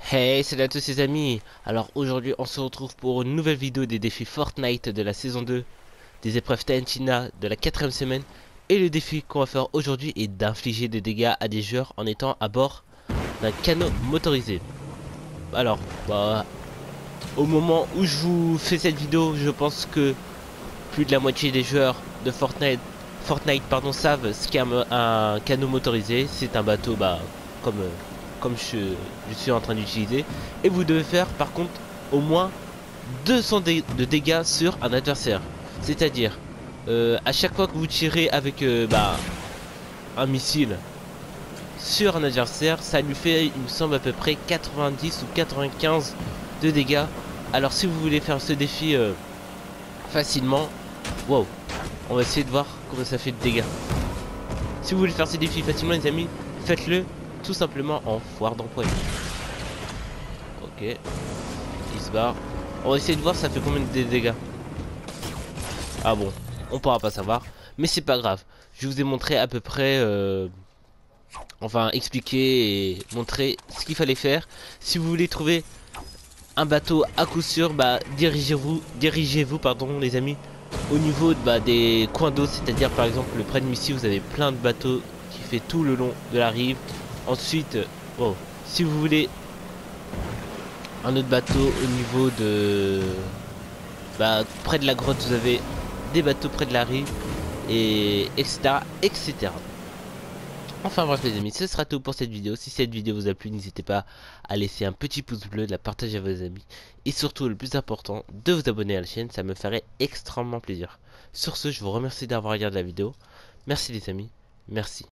Hey, salut à tous les amis. Alors aujourd'hui on se retrouve pour une nouvelle vidéo des défis Fortnite de la saison 2, des épreuves TNTina de la quatrième semaine. Et le défi qu'on va faire aujourd'hui est d'infliger des dégâts à des joueurs en étant à bord d'un canot motorisé. Alors, au moment où je vous fais cette vidéo, je pense que plus de la moitié des joueurs de Fortnite savent ce qu'est un canot motorisé. C'est un bateau comme, euh, comme je suis en train d'utiliser. Et vous devez faire par contre au moins 200 de dégâts sur un adversaire. C'est-à-dire, à chaque fois que vous tirez avec un missile sur un adversaire, ça lui fait, il me semble, à peu près 90 ou 95 de dégâts. Alors si vous voulez faire ce défi facilement, wow, on va essayer de voir comment ça fait de dégâts. Si vous voulez faire ces défis facilement les amis, faites-le tout simplement en foire d'empoigne. Ok, il se barre. On va essayer de voir ça fait combien de dégâts. Ah bon, on pourra pas savoir, mais c'est pas grave. Je vous ai montré à peu près, enfin expliqué et montré ce qu'il fallait faire. Si vous voulez trouver un bateau à coup sûr, dirigez-vous pardon les amis, au niveau des coins d'eau, c'est-à-dire par exemple le près de Missy, vous avez plein de bateaux qui fait tout le long de la rive. Ensuite, bon, si vous voulez un autre bateau au niveau de près de la grotte, vous avez des bateaux près de la rive et etc etc. Enfin bref les amis, ce sera tout pour cette vidéo. Si cette vidéo vous a plu, n'hésitez pas à laisser un petit pouce bleu, de la partager à vos amis et surtout le plus important, de vous abonner à la chaîne, ça me ferait extrêmement plaisir. Sur ce, je vous remercie d'avoir regardé la vidéo. Merci les amis, merci.